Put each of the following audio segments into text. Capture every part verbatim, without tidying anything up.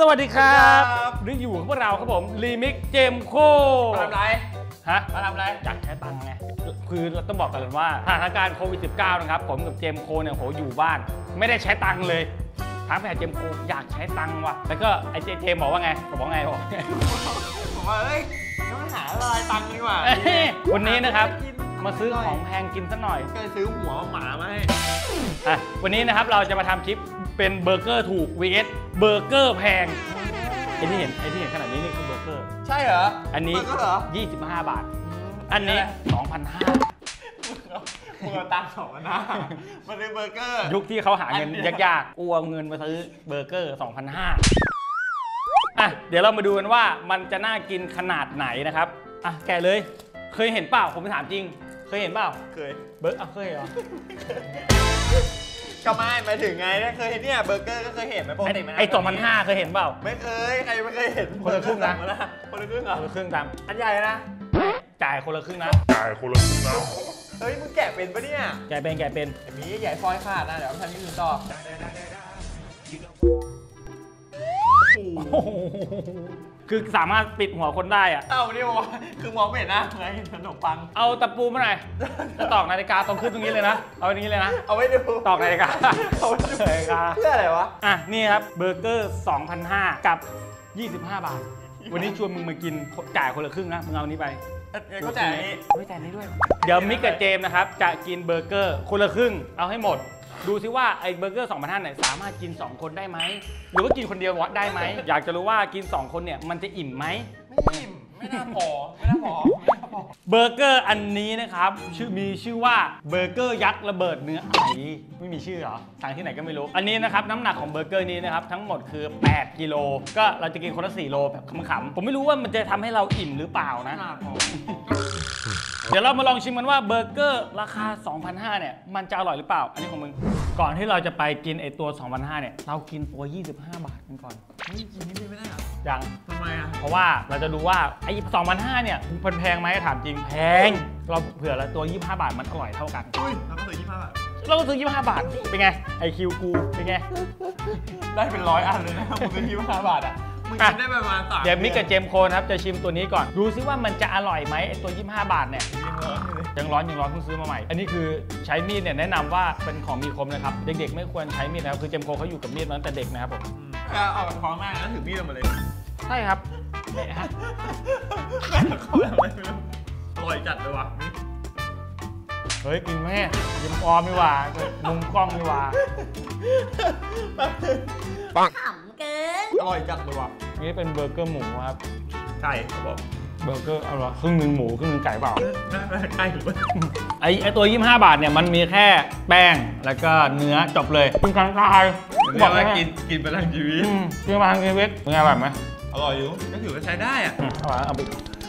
วัสดีครับนี่อยู่กับพวกเราครับผมรีมิกเจมโคมาทำไรฮะมาทำไรอยากใช้ตังค์ไงคือเราต้องบอกกันว่าสถานการณ์โควิด สิบเก้า นะครับผมกับเจมโคเนี่ยโหอยู่บ้านไม่ได้ใช้ตังค์เลยถามแผ่เจมโคอยากใช้ตังค์ว่ะแล้วก็ไอเจเจมบอกว่าไงบอกไงบอกผมว่าเอ้ยต้องหาอะไรตังค์ดีกว่าวันนี้นะครับมาซื้อของแพงกินสักหน่อยก็ซื้อหัวหมามาให้อ่ะวันนี้นะครับเราจะมาทำคลิปเป็นเบอร์เกอร์ถูก วี เอส เบอร์เกอร์แพงไอ้ที่เห็นไอ้ที่เห็นขนาดนี้นี่คือเบอร์เกอร์ใช่เหรออันนี้ยี่สิบห้าบาทอันนี้ สองพันห้าร้อยมึงเอาตังค์สองพันห้ามาซื้อเบอร์เกอร์ยุคที่เขาหาเงินยากๆกูเอาเงินมาซื้อเบอร์เกอร์ สองพันห้าร้อย อ่ะเดี๋ยวเรามาดูกันว่ามันจะน่ากินขนาดไหนนะครับอ่ะแกะเลยเคยเห็นเปล่าผมถามจริงเคยเห็นเปล่าเคยเบอร์อ่ะเคยเหรอก็ไม่หมายถึงไงถ้าเคยเห็นเนี่ยเบอร์เกอร์ก็เคยเห็นไหมปกติไอ้สองพันห้าร้อยเคยเห็นเปล่าไม่เคยใครไม่เคยเห็นคนละครึ่งนะคนละครึ่งเหรอคนละครึ่งตามอันใหญ่นะจ่ายคนละครึ่งนะจ่ายคนละครึ่งนะเฮ้ยมึงแกะเป็นปะเนี่ยแกะเป็นแกะเป็นมีใหญ่ฟอยขาดนะเดี๋ยวทำที่อื่นต่อคือสามารถปิดหัวคนได้อะเอ้านี่วะคือมองไม่เห็นนะไงขนมปังเอาตะปูมาหน่อยจะตอกนาฬิกาตรงขึ้นตรงนี้เลยนะเอาตรงนี้เลยนะเอาไว้ดูตอกนาฬิกาเอาไว้ดูนาฬิกาเพื่ออะไรวะอ่ะนี่ครับเบอร์เกอร์ สองพันห้าร้อย กับยี่สิบห้าบาทวันนี้ชวนมึงมากินจ่ายคนละครึ่งนะมึงเอานี้ไปก็จ่ายนี้ไม่จ่ายนี้ด้วยเดี๋ยวมิกกับเจมนะครับจะกินเบอร์เกอร์คนละครึ่งเอาให้หมดดูซิว่าไอ้เบอร์เกอร์ สองพันห้าร้อย เนี่ยสามารถกินสองคนได้ไหมหรือว่ากินคนเดียววัดได้ไหมอยากจะรู้ว่ากินสองคนเนี่ยมันจะอิ่มไหมไม่อิ่มไม่น่าพอไม่น่าพอเบอร์เกอร์อันนี้นะครับชื่อมีชื่อว่าเบอร์เกอร์ยักษ์ระเบิดเนื้อไอไม่มีชื่อเหรอสั่งที่ไหนก็ไม่รู้อันนี้นะครับน้ำหนักของเบอร์เกอร์นี้นะครับทั้งหมดคือแปดกิโลก็เราจะกินคนละสี่โลแบบขำๆผมไม่รู้ว่ามันจะทำให้เราอิ่มหรือเปล่านะเดี๋ยวเรามาลองชิมกันว่าเบอร์เกอร์ราคา สองพันห้าร้อย เนี่ยมันจะอร่อยหรือเปล่าอันนี้ของมึงก่อนที่เราจะไปกินไอตัว สองพันห้าร้อย เนี่ยเรากินตัวยี่สิบห้าบาทกันก่อนเฮ้ยกินนี่ไม่ได้หรอยังทำไมอ่ะเพราะว่าเราจะดูว่าไอ้ สองพันห้าร้อย เนี่ยมันแพงไหมถามจริงแพงเราเผื่อแล้วตัวยี่สิบห้าบาทมันอร่อยเท่ากันอุ้ยเราก็ซื้อยี่สิบห้าบาทเราก็ซื้อยี่สิบห้าบาทเป็นไงไอคิวกูเป็นไงได้เป็นร้อยอันเลยนะมึงซื้อยี่สิบห้าบาทอ่ะมึงกินได้ประมาณสามเดี๋ยวมิกกับเจมโคนะครับจะชิมตัวนี้ก่อนดูซิว่ามันจะอร่อยไหมไอตัวยี่สิบห้าบาทเนี่ยยังร้อนยังร้อนเพิ่งซื้อมาใหม่อันนี้คือใช้มีดเนี่ยแนะนำว่าเป็นของมีคมนะครับเด็กๆไม่ควรใช้มีดนะครับคือเจมโคเขาอยู่กับมีดมาตั้งแต่เด็กนะครับผมเอาแบบพร้อมมากแล้วถือมีดมาเลยใช่ครับเนี่ยฮะเขาแบบไม่รู้อร่อยจัดเลยวะเฮ้ยกินแม่ยิ้มออมไม่ว่ามุมกล้องไม่ว่าปังขำเกินอร่อยจัดเลยวะนี่เป็นเบอร์เกอร์หมูครับไก่เขาบอกเบอร์เกอร์เอาหรอครึ่งหนึ่งหมูครึ่งหนึ่งไก่เปล่าไก่หรือว่าไอไอตัวยี่สิบห้าบาทเนี่ยมันมีแค่แป้งแล้วก็เนื้อจบเลยกินกันตายบอกว่ากินกินไปทั้งชีวิตกินมาทั้งชีวิตเป็นไงแบบไหมอร่อยอยู่ก็ถือว่าใช้ได้อ่ะเอาไปเอาไป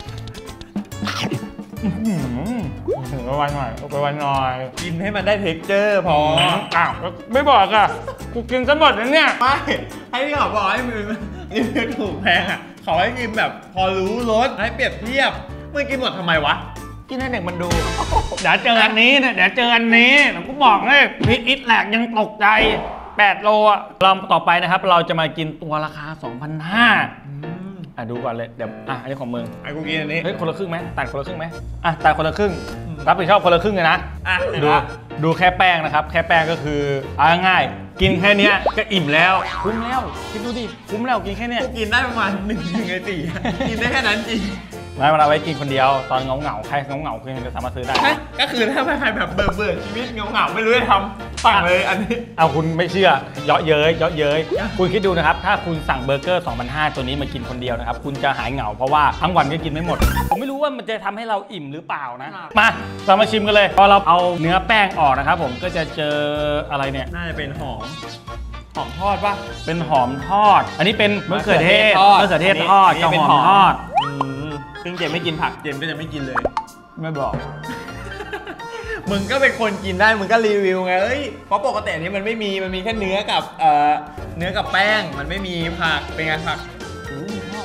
ถึงไปวันหน่อยเอาไปวันหน่อยกินให้มันได้เท็กเจอร์พออ้าวไม่บอกอ่ะกูกินซะหมดแล้วเนี่ยไม่ให้ที่เขาบอกให้มึงนี่คือถูกแพงอ่ะเขาให้กินแบบพอรู้รสให้เปรียบเทียบมึงกินหมดทำไมวะกินให้เด็กมันดูเดี๋ยวเจออันนี้นะเดี๋ยวเจออันนี้ผมก็บอกเลยพิษอิดแหลกยังตกใจแปดโลอ่ะเราต่อไปนะครับเราจะมากินตัวราคา สองพันห้าร้อยอ่ะดูก่อนเลยเดี๋ยวอ่ะอันนี้ของมึงไอ้กูกินอันนี้เฮ้ยคนละครึ่งไหมตัดคนละครึ่งไหมอ่ะตัดคนละครึ่งรับผิดชอบคนละครึ่งเลยนะอ่ะดูดูแค่แป้งนะครับแค่แป้งก็คือเอาง่ายกินแค่นี้ก็อิ่มแล้วคุ้มแล้วคิดดูดิคุ้มแล้วกินแค่นี้กูกินได้ประมาณหนึ่งหนึ่งไอตีกินได้แค่นั้นจริงไม่เราไว้กินคนเดียวตอนเงาเงาใครเงาเงาคือจะสามารถซื้อได้ก็คือถ้าใครแบบเบื่อเบื่อชีวิตเงาเงาไม่รู้จะทำสั่งเลยอันนี้เอาคุณไม่เชื่อเยาะเย้ยเยาะเย้ยคุณคิดดูนะครับถ้าคุณสั่งเบอร์เกอร์ สองพันห้าร้อย ตัวนี้มากินคนเดียวนะครับคุณจะหายเหงาเพราะว่าทั้งวันก็กินไม่หมดผมไม่รู้ว่ามันจะทำให้เราอิ่มหรือเปล่านะมาเรามาชิมกันเลยพอเราเอาเนื้อแป้งออกนะครับผมก็จะเจออะไรเนี่ยน่าจะเป็นหอมหอมทอดป่ะเป็นหอมทอดอันนี้เป็นมะเขือเทศมะเขือเทศทอดกับหอมทอดซึ่งเจมไม่กินผักเจมก็จะไม่กินเลยไม่บอกมึงก็เป็นคนกินได้มึงก็รีวิวไงเอ้ยเพราะปกตินี้มันไม่มีมันมีแค่เนื้อกับเอ่อเนื้อกับแป้งมันไม่มีผักเป็นไงผัก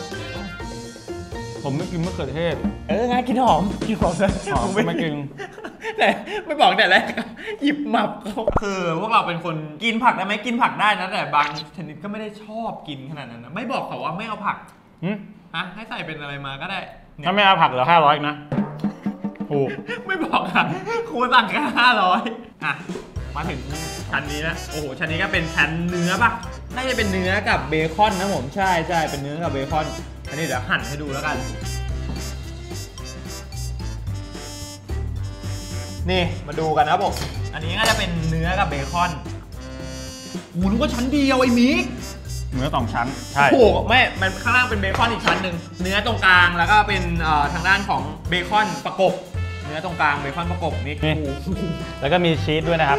ผมไม่กินมะเขือเทศเออไงกินหอมกินหอมหอมไม่กินแต่ไม่บอกแต่แรกหยิบหมับเขาคือพวกเราเป็นคนกินผักได้ไหมกินผักได้นะแต่บางชนิดก็ไม่ได้ชอบกินขนาดนั้นนะไม่บอกเขาว่าไม่เอาผักหืมฮะให้ใส่เป็นอะไรมาก็ได้เนี่ยถ้าไม่เอาผักเหลือห้าร้อยนะถูกไม่บอกอ่ะครูสั่งแค่ห้าร้อยอ่ะมาถึงชั้นนี้นะโอ้โหชั้นนี้ก็เป็นชั้นเนื้อป่ะน่าจะเป็นเนื้อกับเบคอนนะผมใช่ใช่เป็นเนื้อกับเบคอนอันนี้เดี๋ยวหั่นให้ดูแล้วกันนี่มาดูกันนะผมอันนี้ก็จะเป็นเนื้อกับเบคอนโอ้โหนึกว่าชั้นเดียวไอ้มิกเนื้อสองชั้นใช่โอ้โหไม่มันข้างล่างเป็นเบคอนอีกชั้นหนึ่งเนื้อตรงกลางแล้วก็เป็นเอ่อทางด้านของเบคอนประกบเนื้อตรงกลางเบคอนประกบนี่นี่โอ้โหแล้วก็มีชีสด้วยนะครับ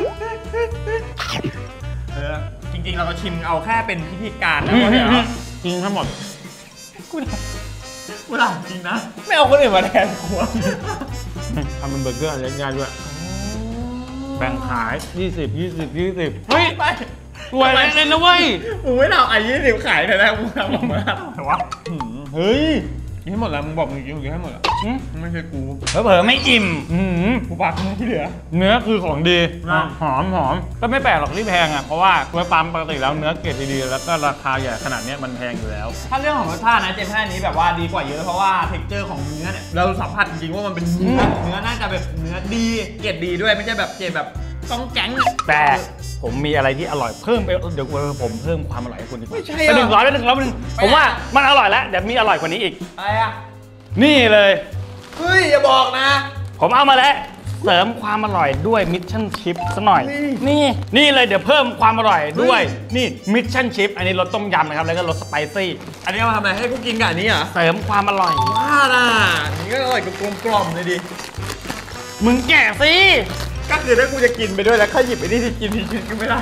เออจริงๆเราก็ชิมเอาแค่เป็นพิธีการนะเพราะเดี๋ยวกินทั้งหมดกูกูหลังจริงนะไม่เอาคนอื่นมาแทนกูทำเป็นเบอร์เกอร์เล็กง่ายด้วย แบ่งขายยี่สิบ ยี่สิบ ยี่สิบเฮ้ยไปรวยเลยนะเว้ยมึงไม่ทำไอ้ยี่สิบขายแต่แรกมึงทำออกมาแต่ว่าเฮ้ยกินให้หมดแล้วมึงบอกมึงกินมึงกินให้หมดแล้วอืมไม่ใช่กูเผลอๆไม่อิ่มอืมกูปากมึงที่เหลือเนื้อคือของดีอ่ะหอมหอมก็ไม่แปลกหรอกที่แพงอ่ะ เพราะว่าเนื้อปั๊มปกติแล้วเนื้อเกรดดีๆ แล้วก็ราคาใหญ่ขนาดเนี้ยมันแพงอยู่แล้วถ้าเรื่องของรสชาตินะเจมส์ให้อันนี้แบบว่าดีกว่าเยอะเพราะว่าเท็กเจอร์ของเนื้อเนี่ยเราสัมผัสจริงๆว่ามันเป็นเนื้ออืมเนื้อน่าจะแบบเนื้อดีเกรดดีด้วยไม่ใช่แบบเกรดแบบต้องแก๊งอะแต่ผมมีอะไรที่อร่อยเพิ่มไปเดี๋ยวผมเพิ่มความอร่อยให้คุณดีกว่าไม่ใช่ไปหนึ่งร้อยอะไปหนึ่งร้อยไปหนึ่งผมว่ามันอร่อยแล้วเดี๋ยวมีอร่อยกว่านี้อีกอะไรอ่ะนี่เลยเฮ้ยอย่าบอกนะผมเอามาแล้วเสริมความอร่อยด้วยมิชชั่นชิพสักหน่อยนี่นี่นี่เลยเดี๋ยวเพิ่มความอร่อยด้วยเฮ้ยนี่มิชชั่นชิพอันนี้รสต้มยำนะครับแล้วก็รสสไปซี่อันนี้เอามาทำอะไรให้กูกินกับอันนี้เหรอเสริมความอร่อยว่าน่ะอันนี้ก็อร่อยกับกลมกล่อมเลยดิมึงแก่สิก็คือถ้ากูจะกินไปด้วยแล้วข้าหยิบไอ้นี่ที่กินที่กินก็ไม่ได้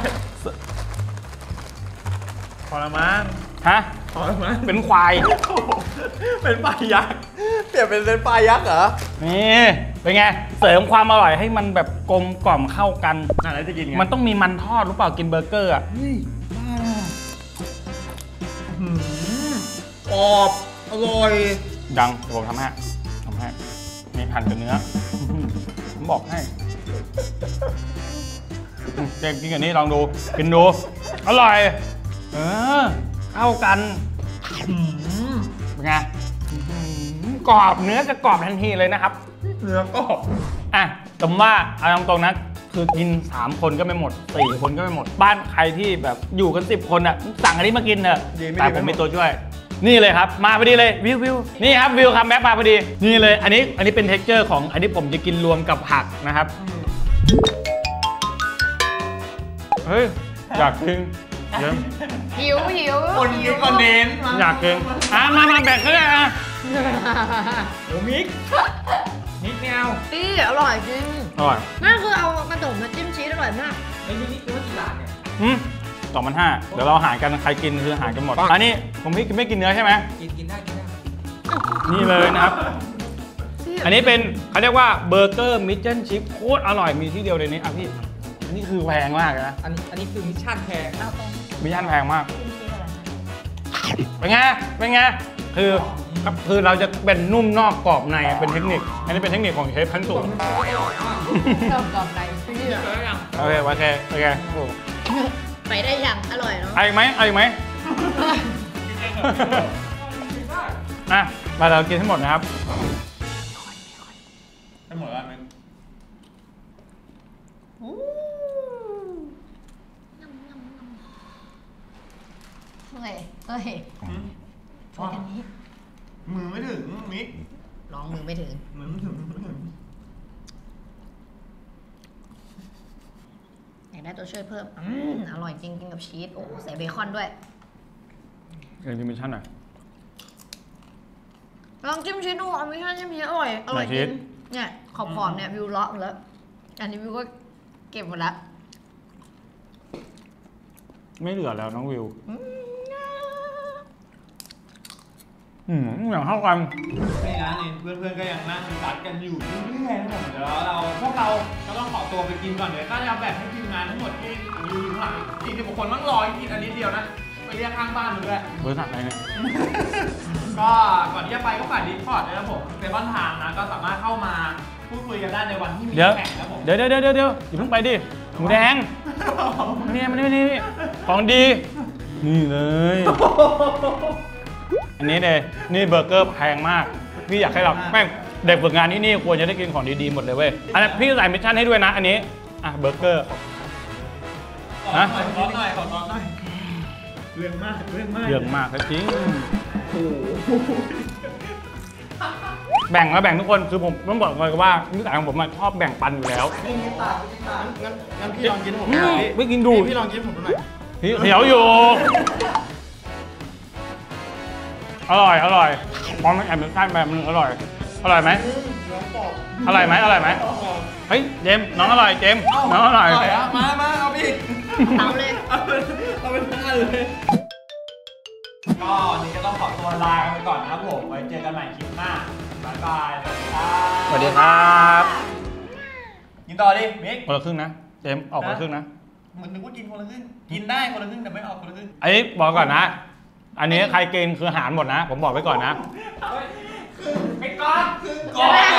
พอละมั้งฮะพอละมั้งเป็นควายเป็นปลายักษ์เปลี่ยนเป็นเป็นปลายักษ์เหรอนี่เป็นไงเสริมความอร่อยให้มันแบบกลมกล่อมเข้ากันอ่ะแล้วจะกินไงมันต้องมีมันทอดหรือเปล่ากินเบอร์เกอร์อ่ะเฮ้ยบ้าน่ะหืมกรอบอร่อยดังเดี๋ยวผมทำให้ทำให้นี่หั่นกับเนื้อผมบอกให้เจมส์กินกับนี่ลองดูกินดูอร่อยเออเข้ากันหืมเป็นไงอื้อหือกรอบเนื้อจะกรอบทันทีเลยนะครับเนื้อกรอบอ่ะสมมติว่าเอาตรงๆนะคือกินสามคนก็ไม่หมดสี่คนก็ไม่หมด บ้านใครที่แบบอยู่กันสิบคนอ่ะสั่งอันนี้มากินเถอะแต่ผมมีตัวช่วย นี่เลยครับมาพอดีเลยวิววิวนี่ครับวิวคัมแบ็กมาพอดีนี่เลยอันนี้อันนี้เป็นเท็กเจอร์ของอันนี้ผมจะกินรวมกับผักนะครับเฮ้ยอยากกินเดี๋ยวหิวหิวคนกินคอนเทนต์มาอยากกินอ่ะมามาแบ่งก็ได้อ่ะโอ้มิกมิกไม่เอาดีอร่อยจริงอร่อยนั่นคือเอากระดมมาจิ้มชีสอร่อยมากไอ้มิกนี่คือว่ากี่บาทเนี่ยอืมสองพันห้าเดี๋ยวเราหารกันใครกินคือหารกันหมดอันนี้ผมพี่ไม่กินเนื้อใช่ไหมกินกินได้กินได้นี่เลยนะครับ อันนี้เป็นเขาเรียกว่าเบอร์เกอร์มิชชั่นชิพโคตรอร่อยมีที่เดียวในนี้อ่ะพี่อันนี้คือแพงมากเลยนะอันนี้อันนี้คือมิชชั่นแพงมิชชั่นแพงมากเป็นไงเป็นไงคือครับคือเราจะเป็นนุ่มนอกกรอบในเป็นเทคนิคอันนี้เป็นเทคนิคของเชฟขั้นสูงชอบกรอบในพี่เหรอโอเคโอเคโอเคโอ้ไปได้อย่างอร่อยเนาะเอาอีกไหมเอาอีกไหมอ่ะมาเรากินให้หมดนะครับให้หมดแล้วมิกเฮ้ยเฮ้ยช่วยกันนี้มือไม่ถึงมิกลองมือไม่ถึงมือไม่ถึงมือไม่ถึงอยากได้ตัวช่วยเพิ่มอืมอร่อยจริงกินกับชีสโอ้ใส่เบคอนด้วยเอ็นดิมิชชั่นหน่อยลองจิ้มชีสดูเอาไม่ใช่จิ้มชีสอร่อยอร่อยจริงเนี่ยขอบๆเนี่ยวิวเลาะหมดแล้วอันนี้วิวก็เก็บหมดแล้วไม่เหลือแล้วน้องวิวอืมอย่างเท่ากันนี่นะนี่เพื่อนๆก็ยังนั่งตัดกันอยู่เรื่อยๆนะผมเดี๋ยวเราพวกเราก็ต้องขอตัวไปกินก่อนเดี๋ยวก็จะแบ่งให้ทีมงานทั้งหมดที่อยู่ข้างหลังสี่สิบกว่าคนต้องรอกินอันนี้เดียวนะไปเรียกข้างบ้านมาด้วยบริษัทอะไรเนี่ยก็ก่อนที่จะไปก็ฝากดิสคอร์ดด้วยนะผมเป็นต้นทางนะก็สามารถเข้ามาพูดคุยกันได้ในวันที่มีเดี๋ยวแข่งครับผมเดี๋ยวเดี๋ยวเดี๋ยวเดี๋ยวอย่าเพิ่งไปดิหมูแดงนี่มันนี่นี่ของดีนี่เลยอันนี้เลยนี่เบอร์เกอร์แพงมากพี่อยากให้เราแม่งเด็กฝึกงานที่นี่ควรจะได้กินของดีๆหมดเลยเว้ยอันนี้พี่ใส่มิชชั่นให้ด้วยนะอันนี้อ่ะเบอร์เกอร์ฮะขอร้อนหน่อยขอร้อนหน่อยเรื่องมากเรื่องมากเยอะมากจริงโอ้โหแบ่งแล้วแบ่งทุกคนคือผมต้องบอกเลยว่านิสัยของผมมันชอบแบ่งปันอยู่แล้วนี่นี่ตาพี่ตางั้นงั้นพี่ลองกินผมอืหน่มอยไม่กินดูพี่ลองกินผมหน่อยพี่เขียวอยู่ อร่อยอร่อยพอมันแอบเป็นไส้แบบนึงอร่อย อร่อยไหมน้องปอกอร่อยไหมอร่อยไหมเฮ้ยเจมส์น้องอร่อยเจมส์น้องอร่อยอ่ะมามาเอาพี่เอาเลยเอาเป็นเอาเป็นห้าเลยก็วันนี้ก็ต้องขอตัวลากันไปก่อนนะครับผมไว้เจอกันใหม่คลิปหน้าบ๊ายบายสวัสดีครับสวัสดีครับกินต่อดิมิกคนละครึ่งนะเจมส์ออกคนละครึ่งนะเหมือนนึกว่ากินคนละครึ่งกินได้คนละครึ่งแต่ไม่ออกคนละครึ่งอันนี้บอกก่อนนะ อันนี้ใครกินคือหารหมดนะ ผมบอกไว้ก่อนนะไอ้ก้อนครึ่งก้อน